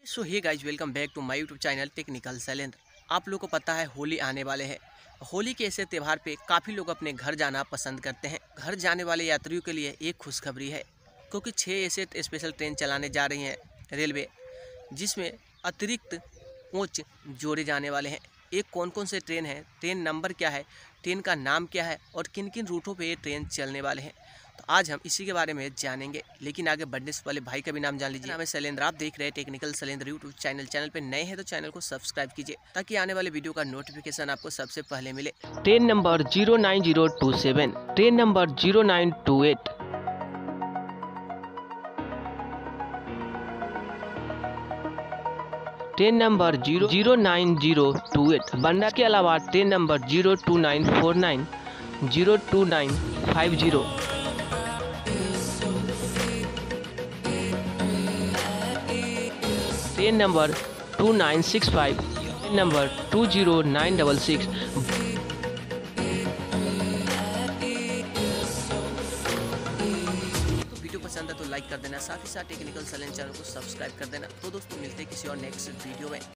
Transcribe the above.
So hey guys, welcome back to my YouTube channel technical Shailendra. आप लोगों को पता है होली आने वाले हैं। होली के ऐसे त्यौहार पे काफ़ी लोग अपने घर जाना पसंद करते हैं। घर जाने वाले यात्रियों के लिए एक खुशखबरी है, क्योंकि 6 ऐसे स्पेशल ट्रेन चलाने जा रही हैं रेलवे, जिसमें अतिरिक्त कोच जोड़े जाने वाले हैं। एक कौन कौन से ट्रेन हैं, ट्रेन नंबर क्या है, ट्रेन का नाम क्या है और किन किन रूटों पे ये ट्रेन चलने वाले हैं, तो आज हम इसी के बारे में जानेंगे। लेकिन आगे बढ़ने से पहले भाई का भी नाम जान लीजिए। नाम है शैलेंद्र, आप देख रहे हैं technical Shailendra YouTube channel. Channel पे नए हैं तो चैनल को सब्सक्राइब कीजिए, ताकि आने वाले वीडियो का नोटिफिकेशन आपको सबसे पहले मिले। Train number 09027, train number 0928, train number 09028, Banda के अलावा train number 02949, 02950, train number 2965, train number 20966। Video पसंद है तो लाइक कर देना, साथ ही साथ टेक्निकल शैलेंद्र चैनल को सब्सक्राइब कर देना। तो दोस्तों मिलते हैं किसी और नेक्स्ट वीडियो में।